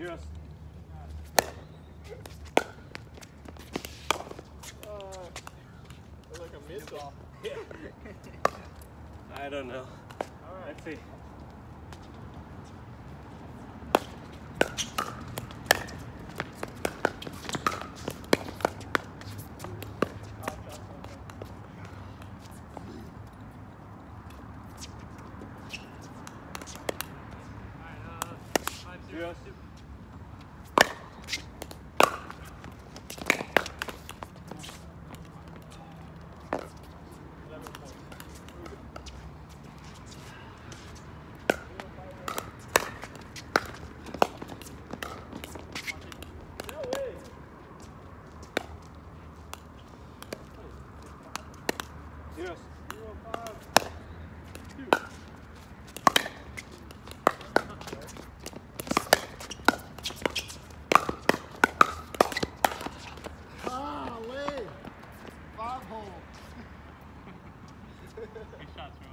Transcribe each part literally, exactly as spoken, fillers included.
Cheers. Uh, like a missile. Yeah. I don't know. All right. Let's see. Cheers. Yes. Zero five two. Golly! Five hole. Good shot, Charles.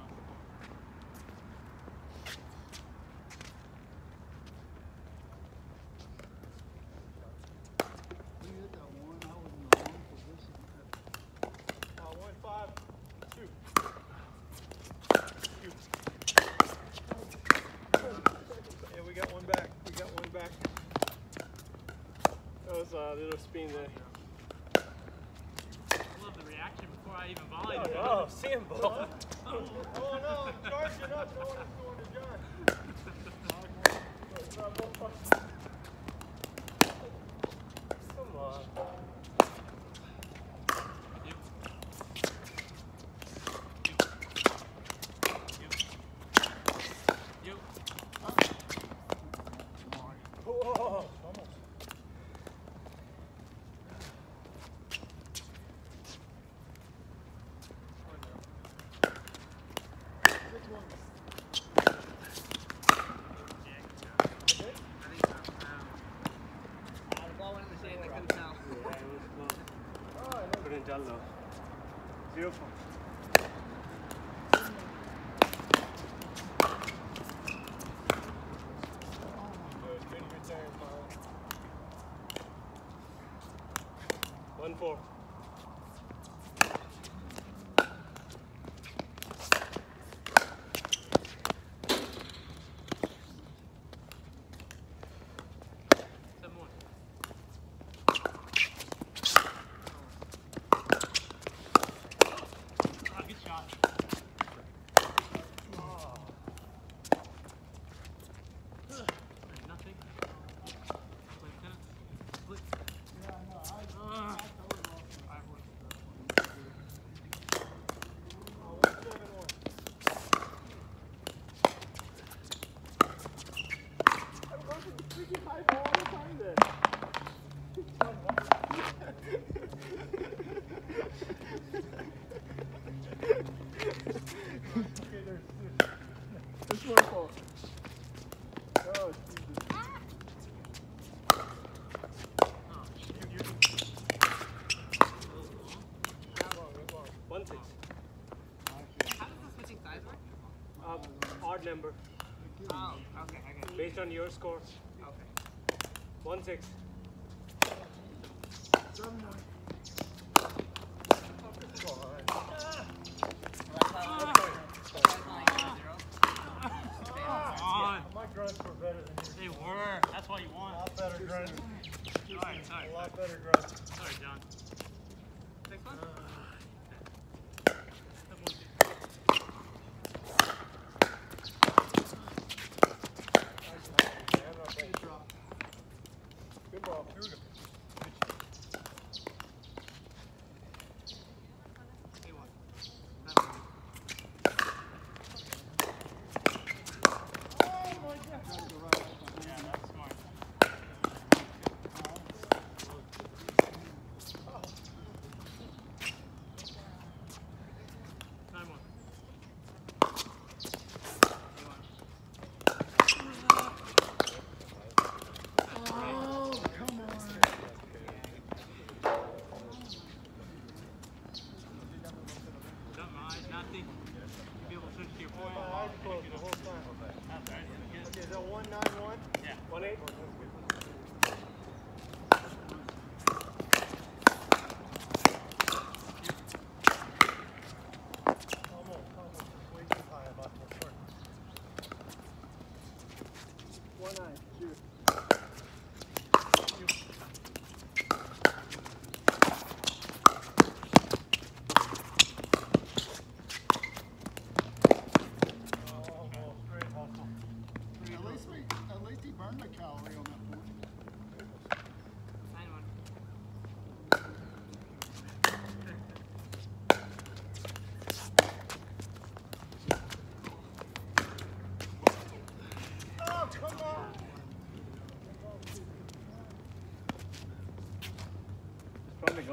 You hit that one. I was in the wrong position. Uh, one five two. Yeah, we got one back. We got one back. That was a little spin there. I love the reaction before I even volleyed. Oh, sand ball. Oh no, I'm charging up. No one is going to John. Come on. Yep. Yep. Yep. Whoa. Couldn't tell though. Zero four. One four. Seven one. Oh, good shot. Oh. Nothing. Play tennis. Split. Yeah, I know. I, Uh, I totally lost it. five one. Oh, one seven one. I'm going to the freaking high ball all the time then. Okay, there's two. There's one ball. Oh, Jesus. Oh, shit. You, One six. How does the switching sides work? Um, odd number. Oh, okay, I got it. Based on your score. Okay. One six. Seven one. on. My grunts were better than yours. They were. That's why you A won. lot better grunts. Alright, sorry. A lot better grunts. Sorry, John. Six one? Seven one two. Good ball. Here we go. Eight one. Seven one.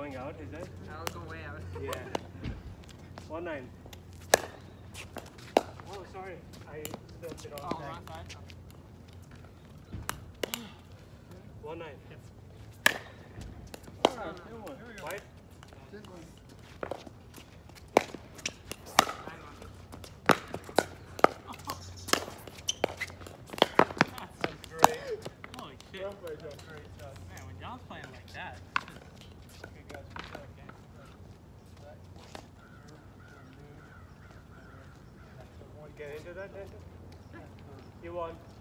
going out, is it? I'll go way out. Yeah. One nine. Oh, sorry. I stepped it Oh, off. wrong side? Okay. One nine. All right, good one. Five. Good one. Nine one. That's great. Holy shit. Everybody does great job. Man, when John's playing like that. Okay, guys, good job, okay? Want to get into that, Denton? You won.